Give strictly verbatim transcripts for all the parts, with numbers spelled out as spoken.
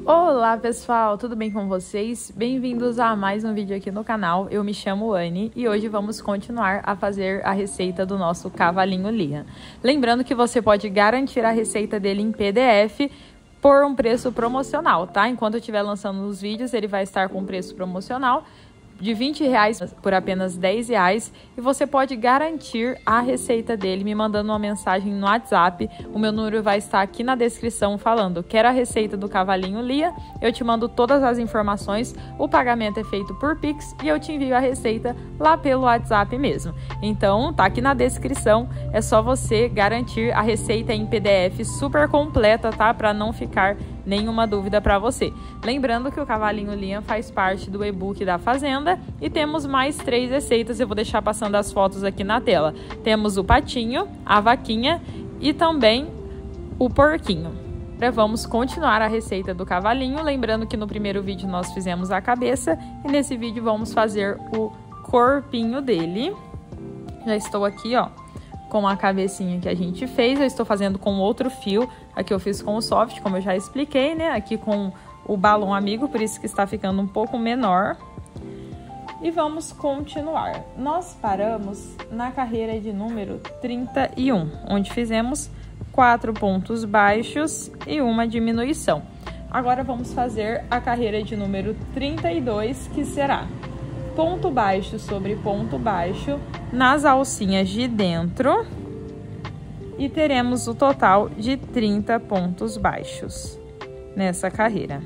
Olá pessoal, tudo bem com vocês? Bem-vindos a mais um vídeo aqui no canal. Eu me chamo Anne e hoje vamos continuar a fazer a receita do nosso cavalinho Liam. Lembrando que você pode garantir a receita dele em P D F por um preço promocional, tá? Enquanto eu estiver lançando os vídeos, ele vai estar com preço promocional de vinte reais por apenas dez reais, e você pode garantir a receita dele me mandando uma mensagem no WhatsApp. O meu número vai estar aqui na descrição falando quero a receita do cavalinho Liam, eu te mando todas as informações, o pagamento é feito por Pix e eu te envio a receita lá pelo WhatsApp mesmo. Então tá aqui na descrição, é só você garantir a receita em P D F super completa, tá? Para não ficar nenhuma dúvida para você. Lembrando que o cavalinho Liam faz parte do e-book da Fazenda e temos mais três receitas, eu vou deixar passando as fotos aqui na tela. Temos o patinho, a vaquinha e também o porquinho. Agora vamos continuar a receita do cavalinho, lembrando que no primeiro vídeo nós fizemos a cabeça e nesse vídeo vamos fazer o corpinho dele. Já estou aqui, ó, com a cabecinha que a gente fez. Eu estou fazendo com outro fio, aqui eu fiz com o soft, como eu já expliquei, né? Aqui com o balão amigo, por isso que está ficando um pouco menor. E vamos continuar. Nós paramos na carreira de número trinta e um, onde fizemos quatro pontos baixos e uma diminuição. Agora vamos fazer a carreira de número trinta e dois, que será ponto baixo sobre ponto baixo nas alcinhas de dentro e teremos o total de trinta pontos baixos nessa carreira.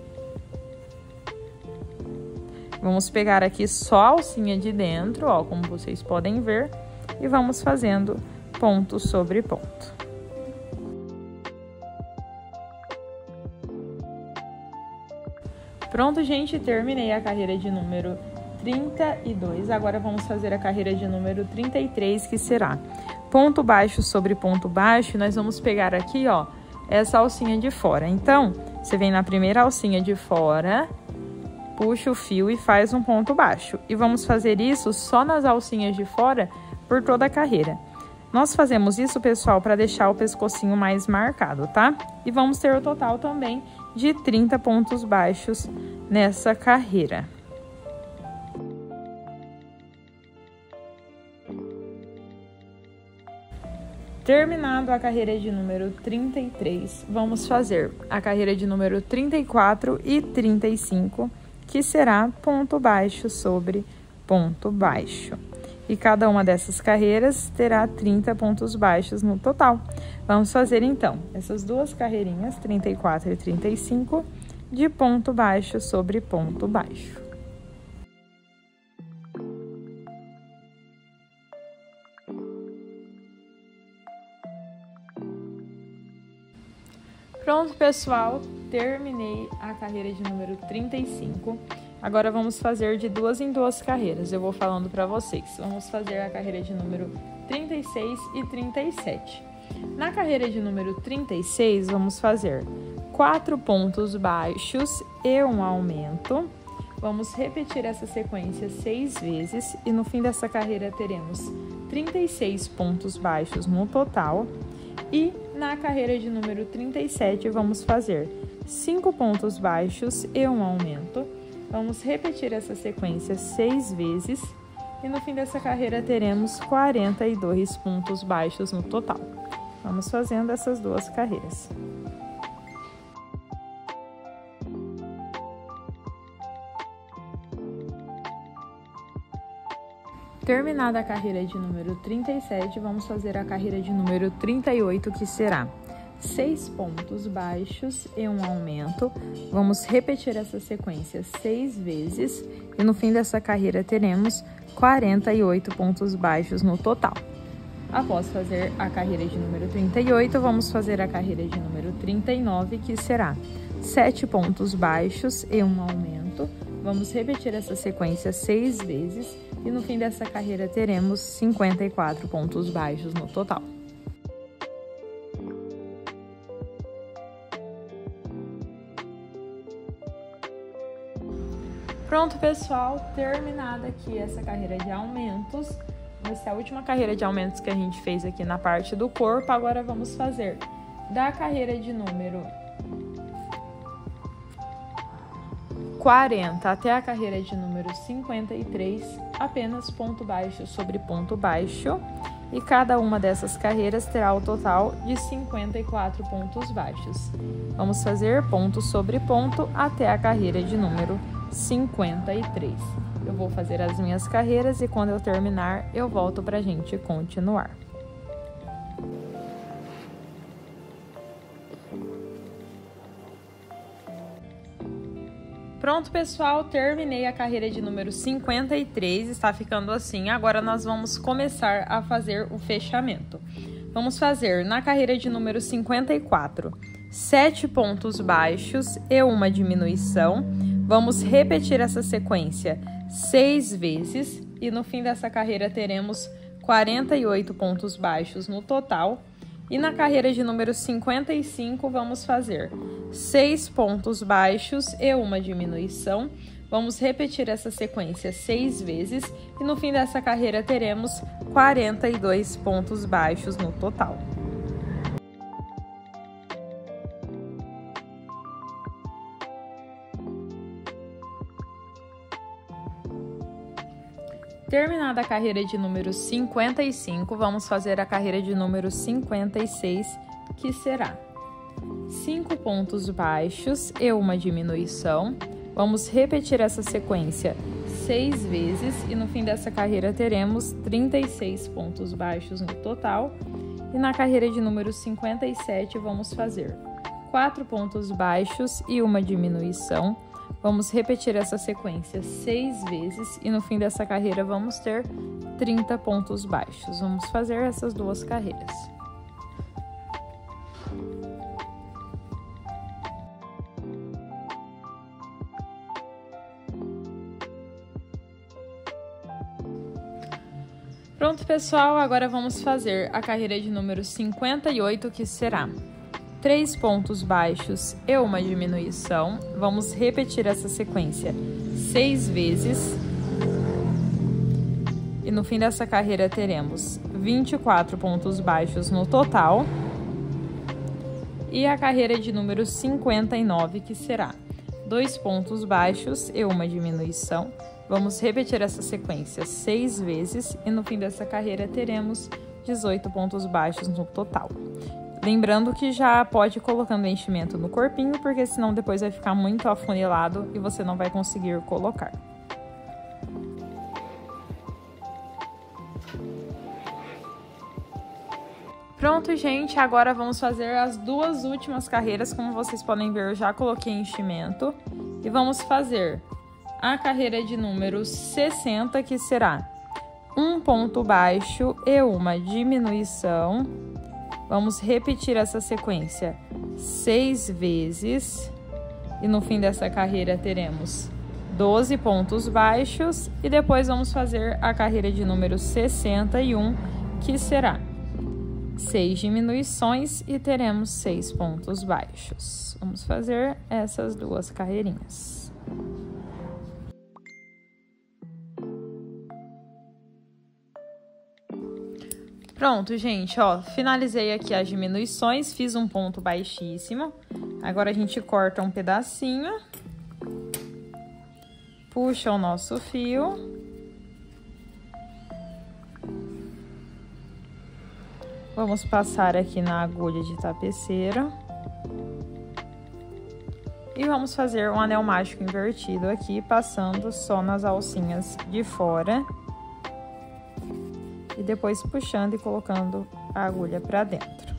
Vamos pegar aqui só a alcinha de dentro, ó, como vocês podem ver, e vamos fazendo ponto sobre ponto. Pronto, gente, terminei a carreira de número trinta e dois. Agora vamos fazer a carreira de número trinta e três, que será ponto baixo sobre ponto baixo. Nós vamos pegar aqui, ó, essa alcinha de fora. Então, você vem na primeira alcinha de fora, puxa o fio e faz um ponto baixo. E vamos fazer isso só nas alcinhas de fora por toda a carreira. Nós fazemos isso, pessoal, para deixar o pescocinho mais marcado, tá? E vamos ter o total também de trinta pontos baixos nessa carreira. Terminado a carreira de número trinta e três, vamos fazer a carreira de número trinta e quatro e trinta e cinco, que será ponto baixo sobre ponto baixo. E cada uma dessas carreiras terá trinta pontos baixos no total. Vamos fazer então essas duas carreirinhas, trinta e quatro e trinta e cinco, de ponto baixo sobre ponto baixo. Pronto, pessoal, terminei a carreira de número trinta e cinco. Agora vamos fazer de duas em duas carreiras, eu vou falando para vocês. Vamos fazer a carreira de número trinta e seis e trinta e sete. Na carreira de número trinta e seis, vamos fazer quatro pontos baixos e um aumento. Vamos repetir essa sequência seis vezes e no fim dessa carreira teremos trinta e seis pontos baixos no total. E na carreira de número trinta e sete, vamos fazer cinco pontos baixos e um aumento. Vamos repetir essa sequência seis vezes e no fim dessa carreira teremos quarenta e dois pontos baixos no total. Vamos fazendo essas duas carreiras. Terminada a carreira de número trinta e sete, vamos fazer a carreira de número trinta e oito, que será seis pontos baixos e um aumento. Vamos repetir essa sequência seis vezes e no fim dessa carreira teremos quarenta e oito pontos baixos no total. Após fazer a carreira de número trinta e oito, vamos fazer a carreira de número trinta e nove, que será sete pontos baixos e um aumento. Vamos repetir essa sequência seis vezes e no fim dessa carreira teremos cinquenta e quatro pontos baixos no total. Pronto, pessoal, terminada aqui essa carreira de aumentos. Essa é a última carreira de aumentos que a gente fez aqui na parte do corpo. Agora vamos fazer da carreira de número quarenta até a carreira de número cinquenta e três, apenas ponto baixo sobre ponto baixo, e cada uma dessas carreiras terá o total de cinquenta e quatro pontos baixos. Vamos fazer ponto sobre ponto até a carreira de número cinquenta e três. Eu vou fazer as minhas carreiras e quando eu terminar, eu volto para a gente continuar. Pronto, pessoal, terminei a carreira de número cinquenta e três, está ficando assim. Agora nós vamos começar a fazer o fechamento. Vamos fazer na carreira de número cinquenta e quatro, sete pontos baixos e uma diminuição. Vamos repetir essa sequência seis vezes e no fim dessa carreira teremos quarenta e oito pontos baixos no total. E na carreira de número cinquenta e cinco, vamos fazer seis pontos baixos e uma diminuição. Vamos repetir essa sequência seis vezes e no fim dessa carreira teremos quarenta e dois pontos baixos no total. Terminada a carreira de número cinquenta e cinco, vamos fazer a carreira de número cinquenta e seis, que será cinco pontos baixos e uma diminuição. Vamos repetir essa sequência seis vezes e no fim dessa carreira teremos trinta e seis pontos baixos no total. E na carreira de número cinquenta e sete, vamos fazer quatro pontos baixos e uma diminuição. Vamos repetir essa sequência seis vezes e no fim dessa carreira vamos ter trinta pontos baixos. Vamos fazer essas duas carreiras. Pronto, pessoal, agora vamos fazer a carreira de número cinquenta e oito, que será três pontos baixos e uma diminuição. Vamos repetir essa sequência seis vezes. E no fim dessa carreira teremos vinte e quatro pontos baixos no total. E a carreira de número cinquenta e nove, que será dois pontos baixos e uma diminuição. Vamos repetir essa sequência seis vezes e no fim dessa carreira teremos dezoito pontos baixos no total. Lembrando que já pode ir colocando enchimento no corpinho, porque senão depois vai ficar muito afunilado e você não vai conseguir colocar. Pronto, gente, agora vamos fazer as duas últimas carreiras. Como vocês podem ver, eu já coloquei enchimento. E vamos fazer a carreira de número sessenta, que será um ponto baixo e uma diminuição. Vamos repetir essa sequência seis vezes e no fim dessa carreira teremos doze pontos baixos e depois vamos fazer a carreira de número sessenta e um, que será seis diminuições e teremos seis pontos baixos. Vamos fazer essas duas carreirinhas. Pronto, gente, ó, finalizei aqui as diminuições, fiz um ponto baixíssimo. Agora a gente corta um pedacinho, puxa o nosso fio. Vamos passar aqui na agulha de tapeceira. E vamos fazer um anel mágico invertido aqui, passando só nas alcinhas de fora. E depois puxando e colocando a agulha para dentro.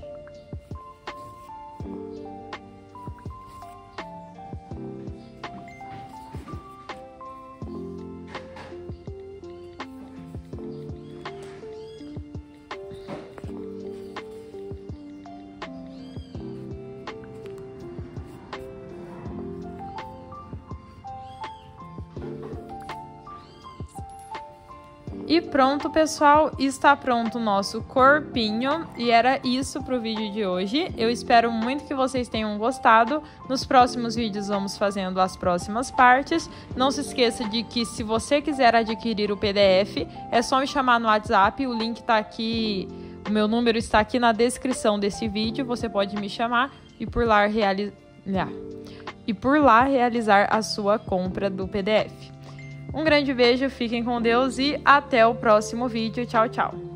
E pronto, pessoal, está pronto o nosso corpinho e era isso para o vídeo de hoje. Eu espero muito que vocês tenham gostado. Nos próximos vídeos vamos fazendo as próximas partes. Não se esqueça de que se você quiser adquirir o P D F, é só me chamar no WhatsApp, o link está aqui, o meu número está aqui na descrição desse vídeo, você pode me chamar e por lá realizar... e por lá realizar a sua compra do P D F. Um grande beijo, fiquem com Deus e até o próximo vídeo. Tchau, tchau!